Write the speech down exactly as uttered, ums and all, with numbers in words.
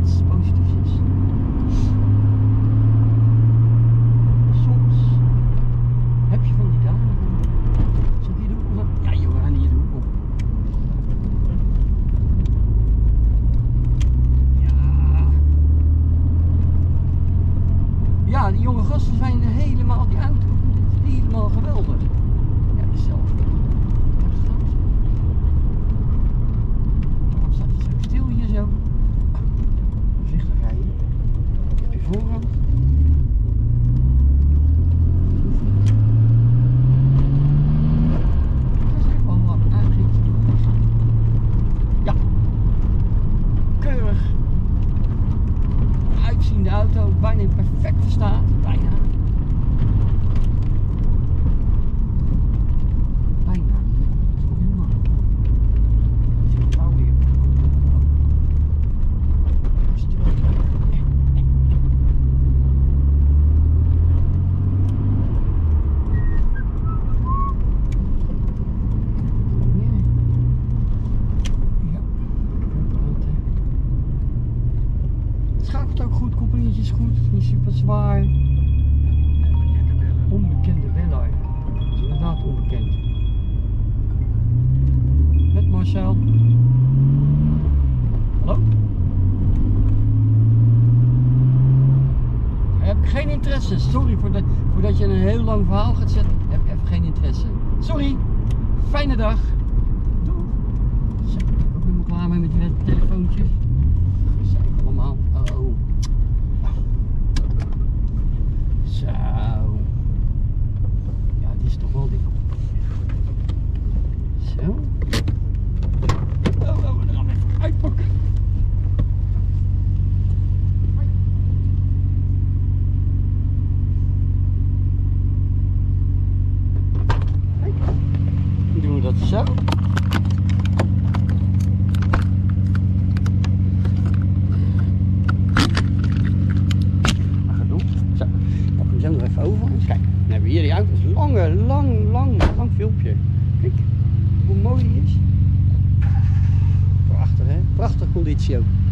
iets positiefs is. Soms heb je van die dagen. Zal ik hier de hoek op? Ja joh, we gaan hier de hoek op. Ja. Ja, die jonge gasten zijn helemaal, die auto is helemaal geweldig. Ja, zelf. Waarom staat het zo stil hier zo? Voorzichtig rijden. Heb je voorrang? Dat is echt wel wat uitzicht. Ja. Keurig. Uitziende auto, bijna in perfecte staat. Bijna. Schakelt ook goed, koppelingetje is goed, het is niet super zwaar. Onbekende bellen. Dat is inderdaad onbekend. Met Marcel. Hallo? Daar heb ik geen interesse. Sorry voor, de, voor dat je een heel lang verhaal gaat zetten. Daar heb ik even geen interesse. Sorry. Fijne dag. Doei. Zo, ik ben ook helemaal klaar mee met die telefoontjes. Gezeik allemaal. Oh, oh. Zo. Ja, die is toch wel dik. Zo. Oh, oh, we gaan even uitpakken. Dan doen we dat zo. Nog even over. Kijk, dan hebben we hier die auto's. Lange, lang, lang, lang filmpje. Kijk, hoe mooi die is. Prachtig hè? Prachtig conditie ook.